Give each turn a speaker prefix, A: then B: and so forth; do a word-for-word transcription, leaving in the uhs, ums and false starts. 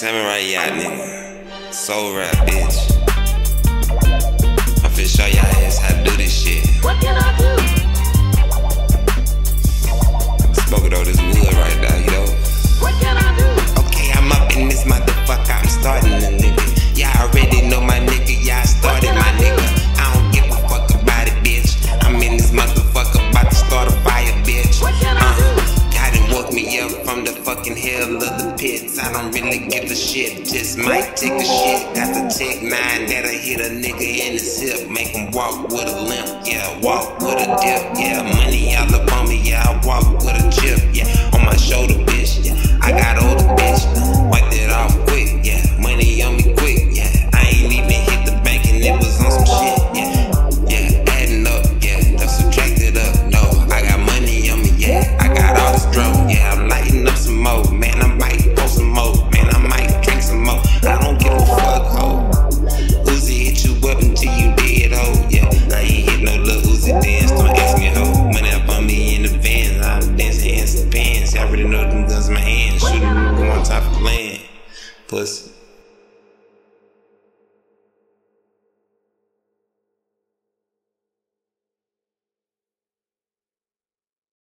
A: Samurai yacht, nigga. Soul rap, bitch. I'm finna show y'all ass how to do this shit.
B: What can I do?
A: Smoke it over this wood right now, you know.
B: What can I do?
A: Okay, I'm up in this motherfucker, I'm starting a nigga. Y'all already know my nigga, y'all started my nigga. I don't give a fuck about it, bitch. I'm in this motherfucker, about to start a fire, bitch.
B: What can I do?
A: God done woke me up from the fucking hell of the pits. I don't really give a shit, just might take a shit. Got the Tech nine that'll hit a nigga in his hip, make him walk with a limp, yeah, walk with a dip, yeah. Money all up on me, yeah, I walk with a chip, yeah. On my shoulder, bitch, yeah. I got older, bitch, wiped it off quick, yeah. Money on me quick, yeah. I ain't even hit the bank and it was on some shit, yeah. Yeah, adding up, yeah, don't subtract it up, no. I got money on me, yeah. I got all this drum, yeah. I'm lighting up some more, man. I might post some more, man. I might drink some more. I don't give a fuck, ho. Uzi hit you up until you dead, ho. Yeah, I ain't hit no little Uzi dance. Don't ask me, ho. Money up on me in the vans. I'm dancing in some pants. I already know them guns in my hands. Shooting them on top of land. Pussy.